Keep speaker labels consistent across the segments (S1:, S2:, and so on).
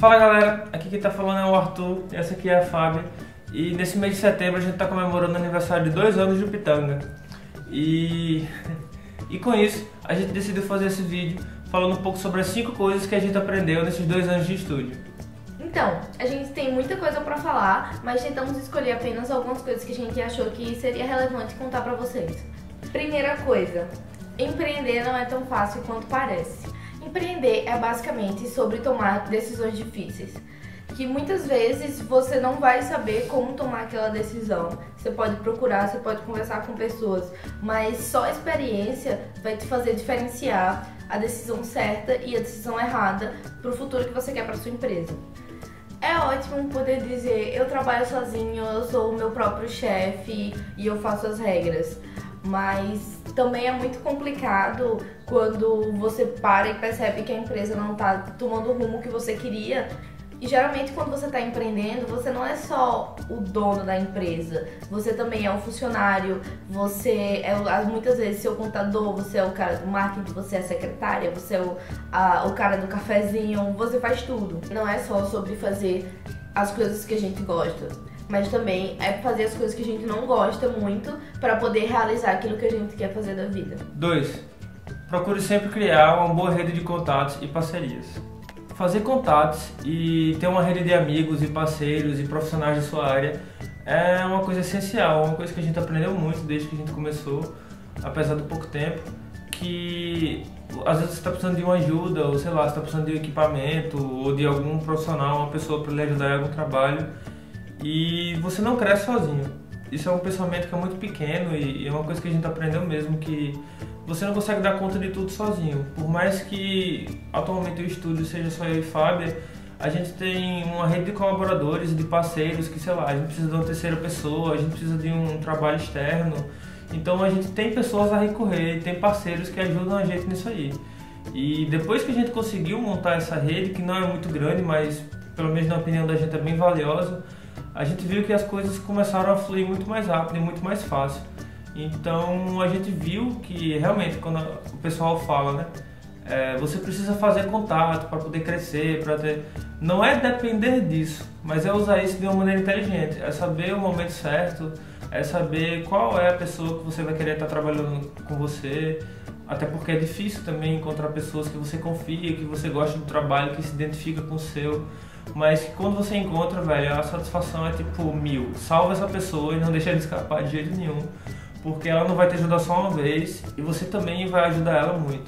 S1: Fala galera, aqui quem tá falando é o Arthur, essa aqui é a Fábia. E nesse mês de setembro a gente tá comemorando o aniversário de 2 anos de Pitanga. E com isso a gente decidiu fazer esse vídeo falando um pouco sobre as 5 coisas que a gente aprendeu nesses 2 anos de estúdio.
S2: Então, a gente tem muita coisa pra falar, mas tentamos escolher apenas algumas coisas que a gente achou que seria relevante contar pra vocês. Primeira coisa, empreender não é tão fácil quanto parece. Empreender é basicamente sobre tomar decisões difíceis, que muitas vezes você não vai saber como tomar aquela decisão. Você pode procurar, você pode conversar com pessoas, mas só a experiência vai te fazer diferenciar a decisão certa e a decisão errada para o futuro que você quer para sua empresa. É ótimo poder dizer, eu trabalho sozinho, eu sou o meu próprio chefe e eu faço as regras. Mas também é muito complicado quando você para e percebe que a empresa não está tomando o rumo que você queria. E geralmente quando você está empreendendo, você não é só o dono da empresa, você também é um funcionário, você é muitas vezes seu contador, você é o cara do marketing, você é a secretária, você é o cara do cafezinho, você faz tudo. Não é só sobre fazer as coisas que a gente gosta, mas também é fazer as coisas que a gente não gosta muito para poder realizar aquilo que a gente quer fazer da vida.
S1: 2. Procure sempre criar uma boa rede de contatos e parcerias. Fazer contatos e ter uma rede de amigos e parceiros e profissionais da sua área é uma coisa essencial, uma coisa que a gente aprendeu muito desde que a gente começou, apesar do pouco tempo, que às vezes você está precisando de uma ajuda, ou sei lá, você está precisando de um equipamento ou de algum profissional, uma pessoa para lhe ajudar em algum trabalho, e você não cresce sozinho. Isso é um pensamento que é muito pequeno e é uma coisa que a gente aprendeu mesmo, que você não consegue dar conta de tudo sozinho. Por mais que atualmente o estúdio seja só eu e Fábia, a gente tem uma rede de colaboradores, de parceiros que, sei lá, a gente precisa de uma terceira pessoa, a gente precisa de um trabalho externo. Então a gente tem pessoas a recorrer, tem parceiros que ajudam a gente nisso aí. E depois que a gente conseguiu montar essa rede, que não é muito grande, mas pelo menos na opinião da gente é bem valiosa, a gente viu que as coisas começaram a fluir muito mais rápido e muito mais fácil. Então a gente viu que realmente quando o pessoal fala, né, você precisa fazer contato para poder crescer, para ter... Não é depender disso, mas é usar isso de uma maneira inteligente, é saber o momento certo, é saber qual é a pessoa que você vai querer estar trabalhando com você, até porque é difícil também encontrar pessoas que você confia, que você gosta do trabalho, que se identifica com o seu. Mas que quando você encontra, velho, a satisfação é tipo 1000. Salva essa pessoa e não deixa ela escapar de jeito nenhum, porque ela não vai te ajudar só uma vez e você também vai ajudar ela muito.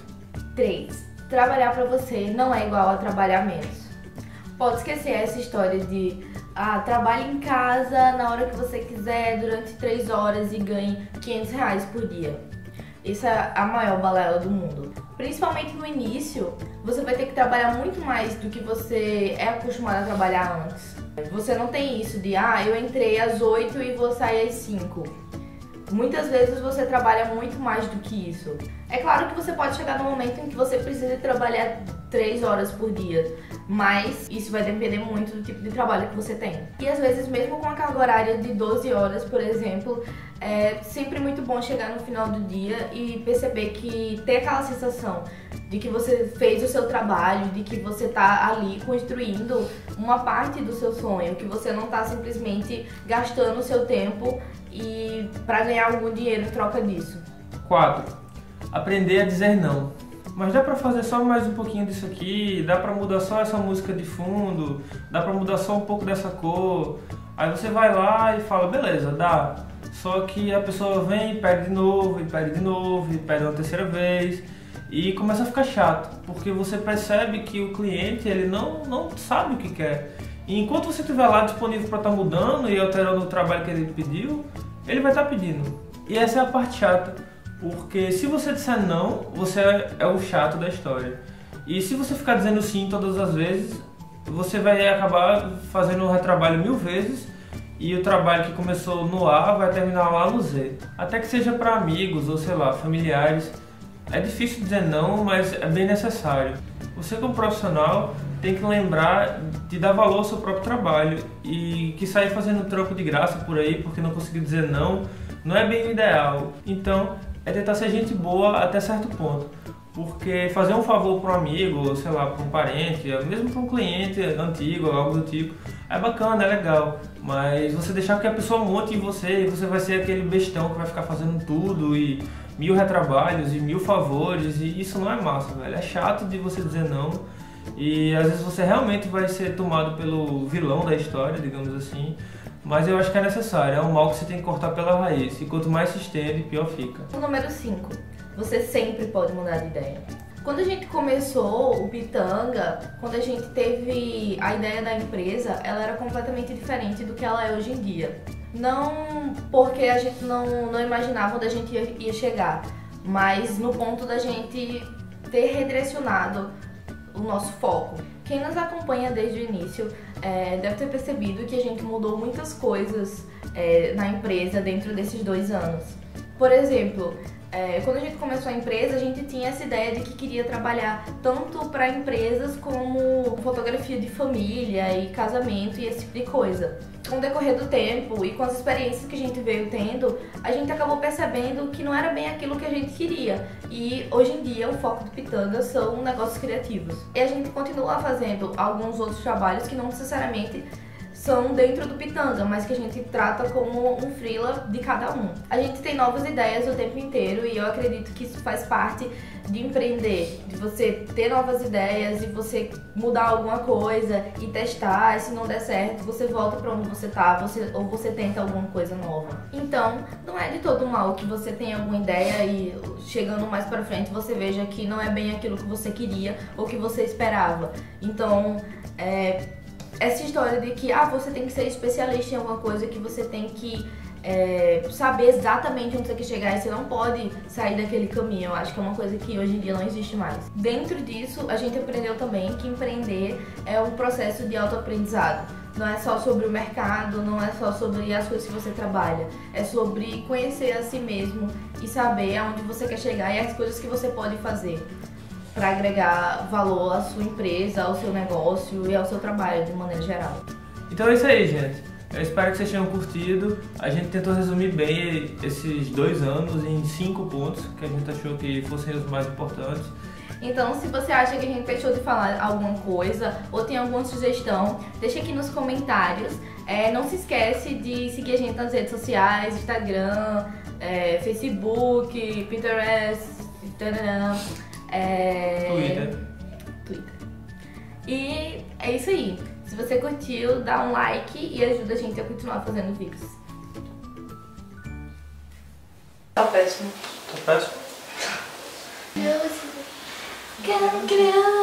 S2: 3. Trabalhar pra você não é igual a trabalhar menos. Pode esquecer essa história de trabalhe em casa na hora que você quiser durante 3 horas e ganhe R$500 por dia. Isso é a maior balela do mundo. Principalmente no início, você vai ter que trabalhar muito mais do que você é acostumado a trabalhar antes. Você não tem isso de, eu entrei às 8 e vou sair às 5. Muitas vezes você trabalha muito mais do que isso. É claro que você pode chegar num momento em que você precisa trabalhar 3 horas por dia, mas isso vai depender muito do tipo de trabalho que você tem. E às vezes, mesmo com a carga horária de 12 horas, por exemplo, é sempre muito bom chegar no final do dia e perceber que ter aquela sensação de que você fez o seu trabalho, de que você tá ali construindo uma parte do seu sonho, que você não tá simplesmente gastando o seu tempo e para ganhar algum dinheiro em troca disso.
S1: 4. Aprender a dizer não. Mas dá pra fazer só mais um pouquinho disso aqui, dá pra mudar só essa música de fundo, dá pra mudar só um pouco dessa cor. Aí você vai lá e fala, beleza, dá. Só que a pessoa vem e pede de novo, e pede de novo, e pede uma terceira vez. E começa a ficar chato, porque você percebe que o cliente ele não sabe o que quer. E enquanto você estiver lá disponível para estar mudando e alterando o trabalho que ele pediu, ele vai estar pedindo. E essa é a parte chata, porque se você disser não, você é o chato da história. E se você ficar dizendo sim todas as vezes, você vai acabar fazendo o retrabalho 1000 vezes e o trabalho que começou no A vai terminar lá no Z. Até que seja para amigos ou sei lá, familiares. É difícil dizer não, mas é bem necessário. Você como profissional tem que lembrar de dar valor ao seu próprio trabalho e que sair fazendo trampo de graça por aí porque não conseguiu dizer não é bem o ideal. Então é tentar ser gente boa até certo ponto. Porque fazer um favor para um amigo, ou sei lá, para um parente, mesmo para um cliente antigo, algo do tipo, é bacana, é legal. Mas você deixar que a pessoa monte em você e você vai ser aquele bestão que vai ficar fazendo tudo e 1000 retrabalhos e 1000 favores, e isso não é massa, velho. É chato de você dizer não. E às vezes você realmente vai ser tomado pelo vilão da história, digamos assim. Mas eu acho que é necessário, é um mal que você tem que cortar pela raiz. E quanto mais se estende, pior fica.
S2: O número 5. Você sempre pode mudar de ideia. Quando a gente começou o Pitanga, quando a gente teve a ideia da empresa, ela era completamente diferente do que ela é hoje em dia. Não porque a gente não imaginava onde a gente ia chegar, mas no ponto da gente ter redirecionado o nosso foco. Quem nos acompanha desde o início deve ter percebido que a gente mudou muitas coisas na empresa dentro desses 2 anos. Por exemplo, quando a gente começou a empresa, a gente tinha essa ideia de que queria trabalhar tanto para empresas como fotografia de família e casamento e esse tipo de coisa. Com o decorrer do tempo e com as experiências que a gente veio tendo, a gente acabou percebendo que não era bem aquilo que a gente queria. E hoje em dia o foco do Pitanga são negócios criativos. E a gente continua fazendo alguns outros trabalhos que não necessariamente são dentro do Pitanga, mas que a gente trata como um freela de cada um. A gente tem novas ideias o tempo inteiro e eu acredito que isso faz parte de empreender, de você ter novas ideias e você mudar alguma coisa e testar, e se não der certo, você volta para onde você tá, ou você tenta alguma coisa nova. Então, não é de todo mal que você tenha alguma ideia e chegando mais para frente você veja que não é bem aquilo que você queria ou que você esperava. Então, essa história de que você tem que ser especialista em alguma coisa, que você tem que saber exatamente onde você quer chegar e você não pode sair daquele caminho, eu acho que é uma coisa que hoje em dia não existe mais. Dentro disso, a gente aprendeu também que empreender é um processo de autoaprendizado. Não é só sobre o mercado, não é só sobre as coisas que você trabalha, é sobre conhecer a si mesmo e saber aonde você quer chegar e as coisas que você pode fazer para agregar valor à sua empresa, ao seu negócio e ao seu trabalho de maneira geral.
S1: Então é isso aí, gente. Eu espero que vocês tenham curtido. A gente tentou resumir bem esses 2 anos em 5 pontos que a gente achou que fossem os mais importantes.
S2: Então, se você acha que a gente deixou de falar alguma coisa ou tem alguma sugestão, deixa aqui nos comentários. Não se esquece de seguir a gente nas redes sociais, Instagram, Facebook, Pinterest,
S1: Twitter.
S2: E é isso aí. Se você curtiu, dá um like e ajuda a gente a continuar fazendo vídeos.
S3: Tá péssimo.
S1: Tá péssimo?
S2: Eu quero criar.